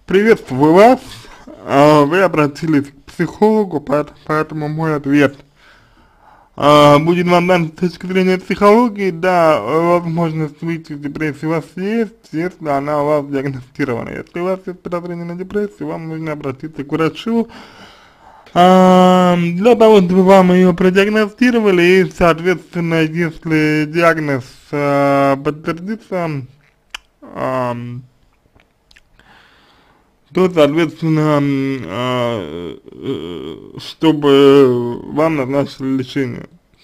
Приветствую вас. Вы обратились к психологу, поэтому мой ответ будет вам дан с точки зрения психологии. Да, возможность выйти из депрессии у вас есть, если она у вас диагностирована. Если у вас есть подозрение на депрессию, вам нужно обратиться к врачу, для того, чтобы вам ее продиагностировали, и, соответственно, если диагноз подтвердится, то, соответственно, чтобы вам назначили лечение.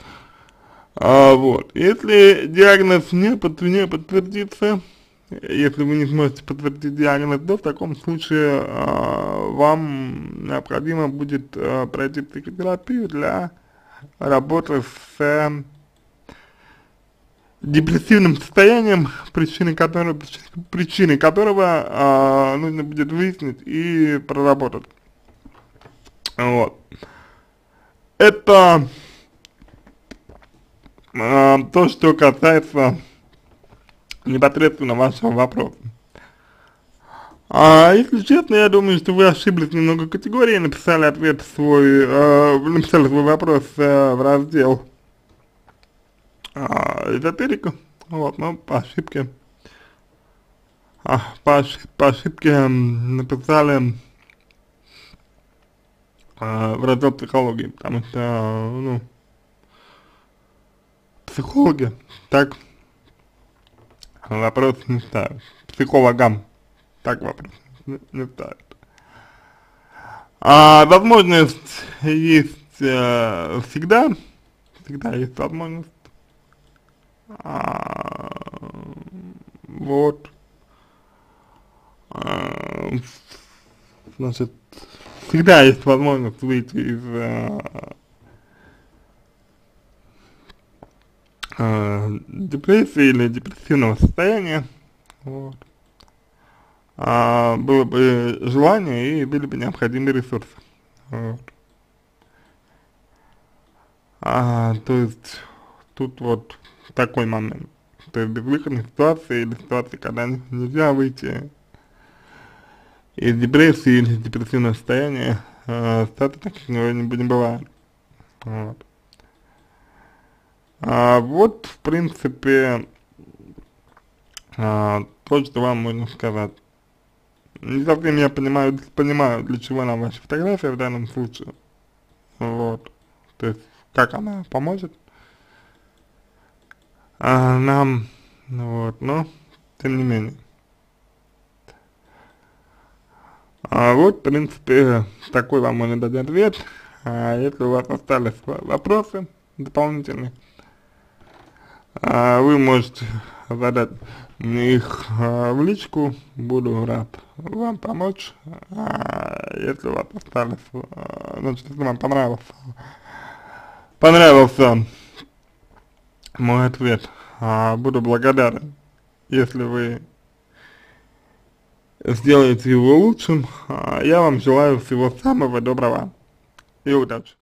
Вот. Если диагноз не подтвердится, если вы не сможете подтвердить диагноз, то в таком случае вам необходимо будет пройти психотерапию для работы с депрессивным состоянием, причиной которого нужно будет выяснить и проработать. Вот. Это то, что касается непосредственно вашего вопроса. Если честно, я думаю, что вы ошиблись немного категории, написали свой вопрос в раздел эзотерика, вот, но по ошибке написали в раздел психологии, потому что, ну, психологи так вопрос не ставят, психологам так вопрос не ставят. Возможность есть всегда есть возможность. Вот. Значит, всегда есть возможность выйти из депрессии или депрессивного состояния. Вот. Было бы желание и были бы необходимые ресурсы. Вот. То есть тут вот такой момент. То есть безвыходной ситуации или ситуации, когда нельзя выйти из депрессии или депрессивного состояния, ситуации таких не бывает. Вот. Вот, в принципе, то, что вам можно сказать. Не совсем я понимаю, для чего нам ваша фотография в данном случае. Вот. То есть, как она поможет нам, вот, но, тем не менее. Вот, в принципе, такой вам можно дать ответ. Если у вас остались вопросы дополнительные, вы можете задать мне их в личку, буду рад вам помочь. Если у вас остались, значит, если вам понравился мой ответ, буду благодарен, если вы сделаете его лучшим. Я вам желаю всего самого доброго и удачи.